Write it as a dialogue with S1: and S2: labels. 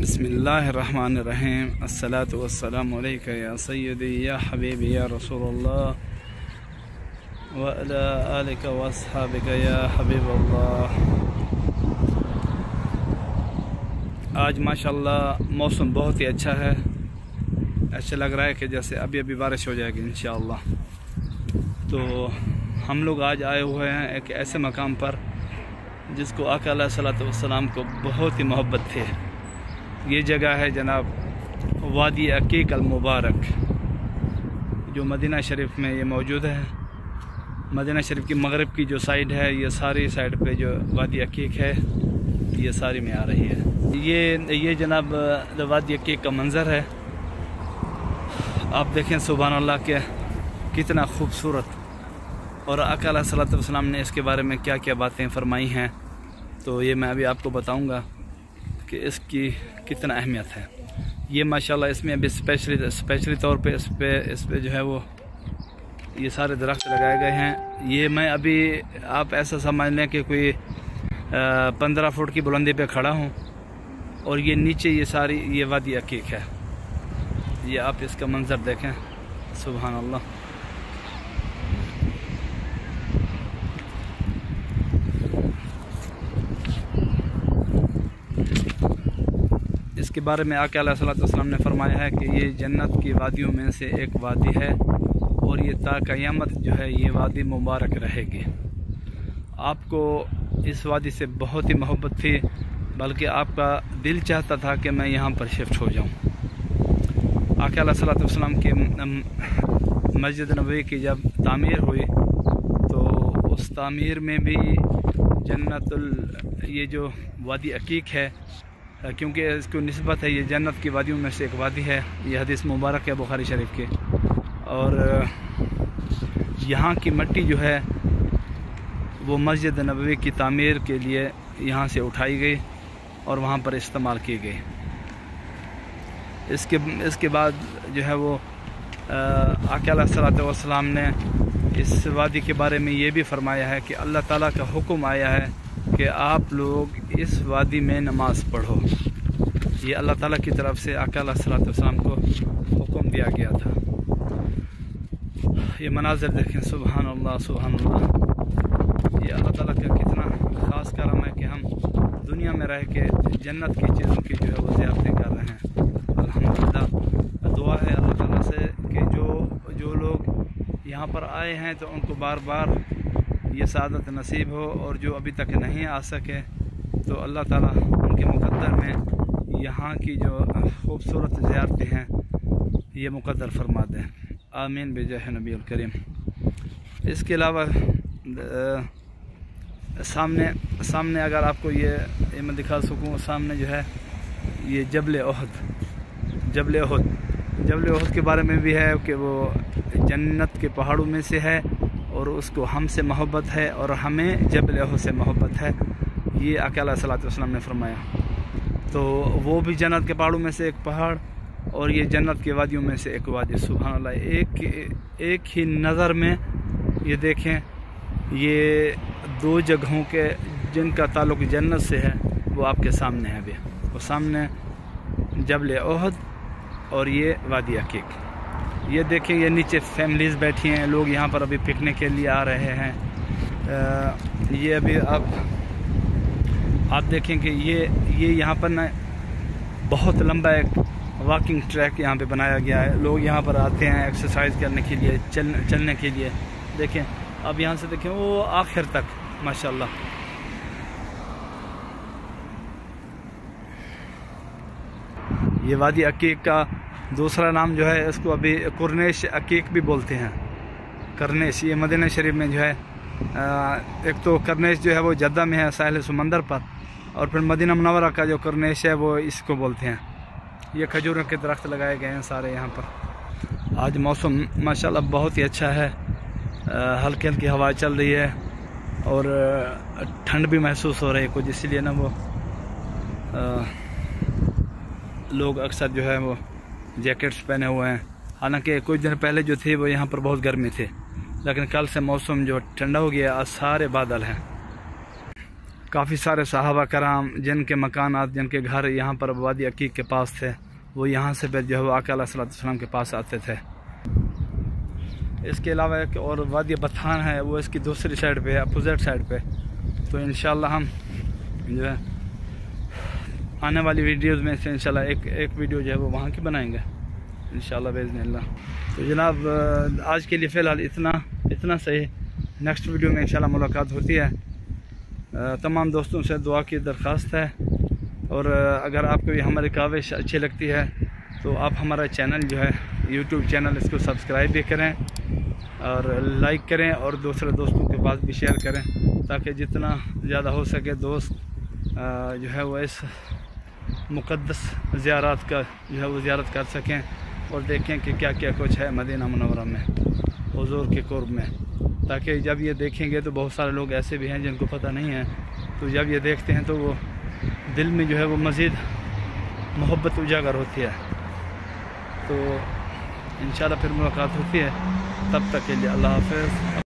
S1: बिस्मिल्लाहिर्रहमानिर्रहीम। अस्सलातु वस्सलामु अलैका या सय्यदी या हबीबी या रसूलल्लाह व अला आलिका व अस्हाबिका या हबीबल्लाह। आज माशाअल्लाह मौसम बहुत ही अच्छा है। ऐसा लग रहा है कि जैसे अभी अभी बारिश हो जाएगी इंशाअल्लाह। तो हम लोग आज आए हुए हैं एक ऐसे मकाम पर जिसको आका अलैहिस्सलातु वस्सलाम को बहुत ही मोहब्बत थी। ये जगह है जनाब वादी अकीक अल मुबारक, जो मदीना शरीफ में ये मौजूद है। मदीना शरीफ की मगरिब की जो साइड है, ये सारी साइड पे जो वादी अकीक है ये सारी में आ रही है। ये जनाब वादी अकीक का मंज़र है। आप देखें सुभान अल्लाह के कितना खूबसूरत, और आका अलैहिस्सलातु वस्सलाम ने इसके बारे में क्या क्या बातें फरमाई हैं, तो ये मैं अभी आपको बताऊंगा कि इसकी कितना अहमियत है। ये माशाल्लाह इसमें अभी स्पेशली तौर पे इस पे जो है वो ये सारे दरख्त लगाए गए हैं। ये मैं अभी आप ऐसा समझ लें कि कोई 15 फुट की बुलंदी पे खड़ा हूँ, और ये नीचे ये सारी ये वादी अकीक है। ये आप इसका मंज़र देखें सुभान अल्लाह। इसके बारे में आका अलैहिस्सलातु वस्सलाम ने फरमाया है कि ये जन्नत की वादियों में से एक वादी है, और ये ता क़यामत जो है ये वादी मुबारक रहेगी। आपको इस वादी से बहुत ही मोहब्बत थी, बल्कि आपका दिल चाहता था कि मैं यहाँ पर शिफ्ट हो जाऊँ। आका अलैहिस्सलातु वस्सलाम के मस्जिद नबवी की जब तामीर हुई तो उस तामीर में भी जन्नतुल ये जो वादी अकीक है, क्योंकि इसको निस्बत है, ये जन्नत की वादियों में से एक वादी है। ये हदीस मुबारक है बुखारी शरीफ के। और यहाँ की मिट्टी जो है वो मस्जिद नबवी की तामीर के लिए यहाँ से उठाई गई और वहाँ पर इस्तेमाल की गई। इसके बाद जो है वो आका अलैहिस्सलातु वस्सलाम ने इस वादी के बारे में ये भी फरमाया है कि अल्लाह ताला का हुक्म आया है कि आप लोग इस वादी में नमाज पढ़ो। ये अल्लाह ताला की तरफ से आका अलैहिस्सलातु वस्सलाम को हुक्म दिया गया था। ये मनाज़िर देखें सुभान अल्लाह सुभान अल्लाह। ये अल्लाह ताला का कितना ख़ास करम है कि हम दुनिया में रह के जन्नत की चीज़ों की जो है वो ज़ियारतें कर रहे हैं। अल्हम्दुलिल्लाह। दुआ है अल्लाह ताला से कि जो लोग यहाँ पर आए हैं तो उनको बार बार ये सादत नसीब हो, और जो अभी तक नहीं आ सके तो अल्लाह ताला उनके मुक़द्दर में यहाँ की जो खूबसूरत ज़ियारतें हैं ये मुक़द्दर फरमा दें। आमीन बिजाह नबी करीम। इसके अलावा सामने अगर आपको ये मैं दिखा सकूँ, सामने जो है ये जबल ओहद के बारे में भी है कि वो जन्नत के पहाड़ों में से है, और उसको हमसे मोहब्बत है और हमें जबल ओहद से मोहब्बत है। ये आका अलैहिस्सलातु वस्सलाम ने फरमाया। तो वो भी जन्नत के पहाड़ों में से एक पहाड़, और ये जन्नत के वादियों में से एक वादी। सुभान अल्लाह। एक ही नज़र में ये देखें, ये दो जगहों के जिनका ताल्लुक़ जन्नत से है वो आपके सामने है। अभी वो सामने जबल ओहद और ये वादी अकीक। ये देखें, ये नीचे फैमिलीज़ बैठी हैं, लोग यहाँ पर अभी पिकनिक के लिए आ रहे हैं। ये अभी आप देखें कि ये यहाँ पर ना बहुत लंबा एक वॉकिंग ट्रैक यहाँ पे बनाया गया है। लोग यहाँ पर आते हैं एक्सरसाइज करने के लिए, चलने के लिए। देखें अब यहाँ से देखें वो आखिर तक माशाल्लाह। ये वादी अकीक का दूसरा नाम जो है, इसको अभी कुरनेश अकीक भी बोलते हैं। करनेश, ये मदीना शरीफ में जो है एक तो करनेश जो है वो जद्दा में है साहिल समंदर पर, और फिर मदीना मुनव्वरा का जो करनेश है वो इसको बोलते हैं। ये खजूरों के दरख्त लगाए गए हैं सारे यहाँ पर। आज मौसम माशाल्लाह बहुत ही अच्छा है। हल्की हल्की हवा चल रही है और ठंड भी महसूस हो रही है कुछ, इसलिए ना वो लोग अक्सर जो है वो जैकेट्स पहने हुए हैं। हालांकि कुछ दिन पहले जो थे वो यहाँ पर बहुत गर्मी थी, लेकिन कल से मौसम जो ठंडा हो गया। आज सारे बादल हैं। काफ़ी सारे सहाबा कराम जिनके मकानात, जिनके घर यहाँ पर वादी अकीक के पास थे, वो यहाँ से फिर जो है वो आका अलैहिस्सलाम के पास आते थे। इसके अलावा एक और वादी बथान है, वो इसकी दूसरी साइड पे है, अपोजिट साइड पे। तो इंशाल्लाह हम जो है आने वाली वीडियोज़ में से इंशाल्लाह एक वीडियो जो है वो वहाँ की बनाएंगे इंशाल्लाह बिइज़्निल्लाह। तो जनाब आज के लिए फ़िलहाल इतना सही। नेक्स्ट वीडियो में इंशाल्लाह मुलाकात होती है। तमाम दोस्तों से दुआ की दरख्वास्त है, और अगर आपको ये हमारी काविश अच्छी लगती है तो आप हमारा चैनल जो है यूट्यूब चैनल, इसको सब्सक्राइब भी करें और लाइक करें और दूसरे दोस्तों के पास भी शेयर करें, ताकि जितना ज़्यादा हो सके दोस्त जो है वो इस मुक़द्दस ज़ियारत का जो है वो ज़ियारत कर सकें और देखें कि क्या क्या कुछ है मदीना मुनव्वरा में हुज़ूर के क़ुर्ब में। ताकि जब ये देखेंगे तो बहुत सारे लोग ऐसे भी हैं जिनको पता नहीं है, तो जब ये देखते हैं तो वो दिल में जो है वो मज़ीद मोहब्बत उजागर होती है। तो इंशाल्लाह फिर मुलाकात होती है, तब तक के लिए अल्लाह हाफ़िज़।